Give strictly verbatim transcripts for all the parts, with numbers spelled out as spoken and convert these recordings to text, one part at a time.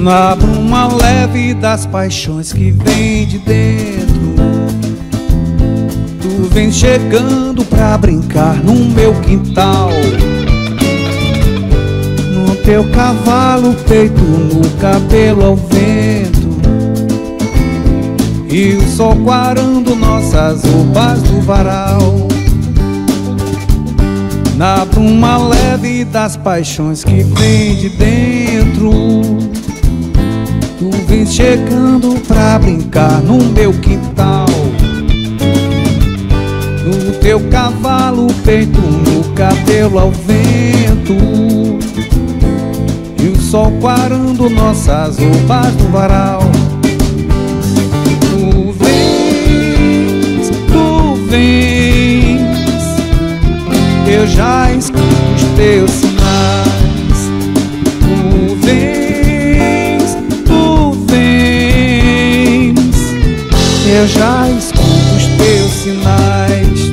Na bruma leve das paixões que vem de dentro, tu vem chegando pra brincar no meu quintal. No teu cavalo, peito no cabelo ao vento, e o sol quarando nossas roupas do varal. Na bruma leve das paixões que vem de dentro, tu vem chegando pra brincar no meu quintal. No teu cavalo, peito no cabelo ao vento, e o sol quarando nossas roupas do varal. Tu vens, tu vens, eu já escuto os teus sinais. Tu vens, tu vens, eu já escuto os teus sinais.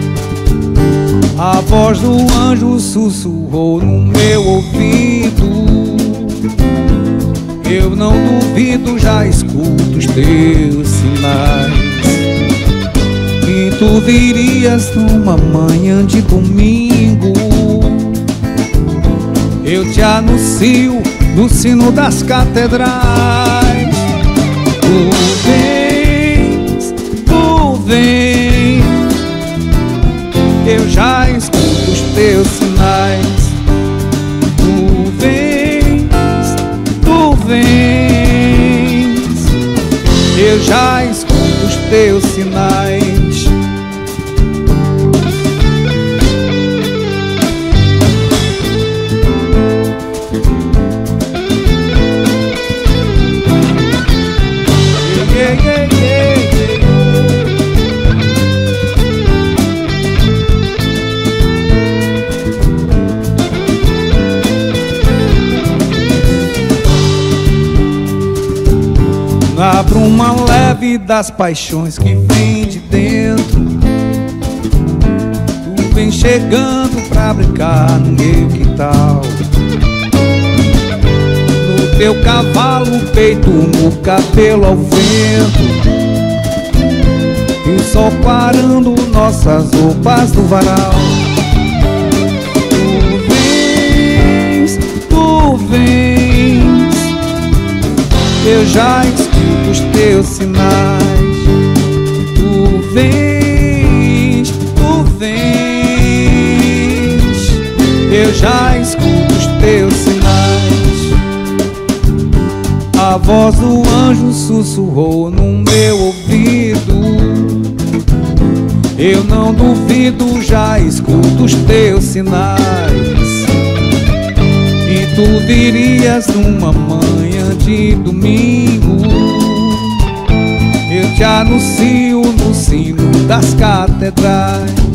A voz do anjo sussurrou no meu ouvido, eu não duvido, já escuto os teus sinais. E tu virias numa manhã de domingo, eu te anuncio no sino das catedrais. Tu vens, tu vens, eu já escuto os teus sinais. Tu vens, tu vens, eu já escuto os teus sinais. Na bruma leve das paixões que vem de dentro, tu vem chegando pra brincar no meu quintal. No teu cavalo, peito no cabelo ao vento, e o sol quarando nossas roupas do varal. Tu vens, tu vens, eu já escuto os teus sinais. Tu vens, tu vens, eu já escuto os teus sinais. A voz do anjo sussurrou no meu ouvido, eu não duvido, já escuto os teus sinais. E tu virias numa manhã de domingo, eu te anuncio no sino das catedrais.